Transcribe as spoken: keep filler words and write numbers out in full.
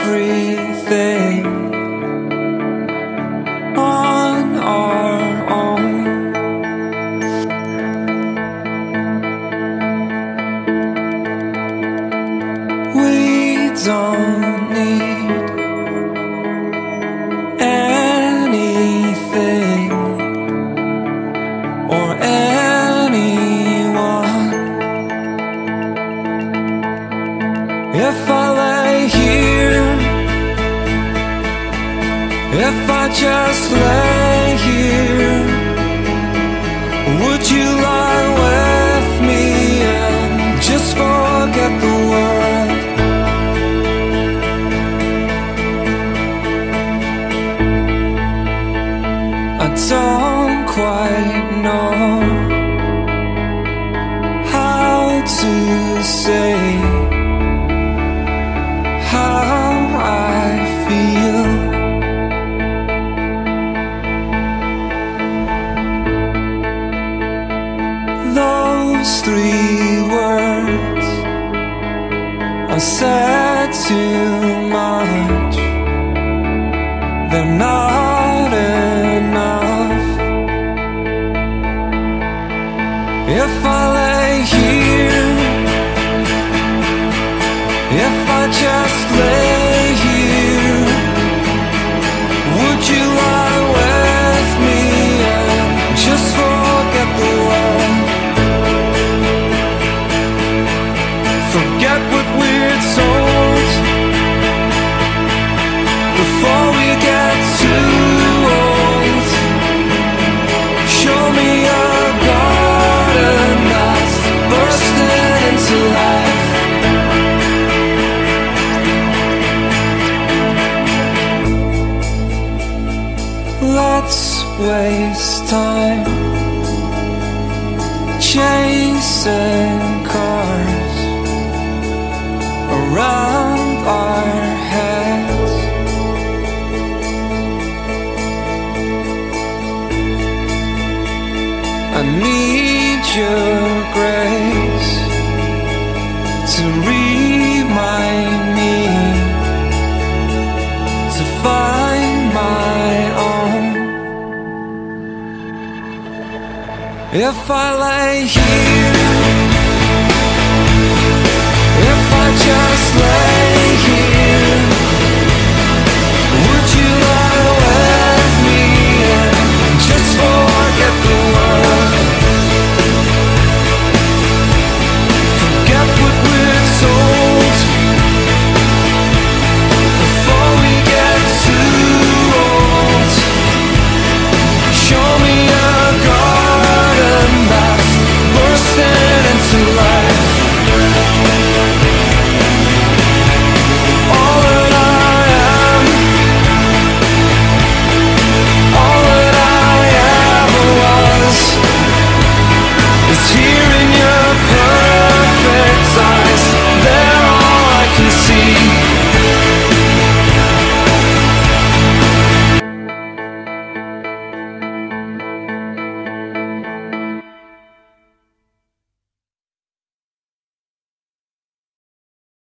everything on our own. We don't need anything or anyone. If I lay here, if I just lay here, would you lie with me and just forget the world? I don't quite know how to say how I feel. Those three words I said too much. They're not enough. If I lay here, if I just lay here, would you lie with me and just forget the world? Forget what we're told before we get too old. Show me a garden that's bursting into life. Let's waste time chasing cars around our heads. I need your grace to remind me to find my own. If I lay here,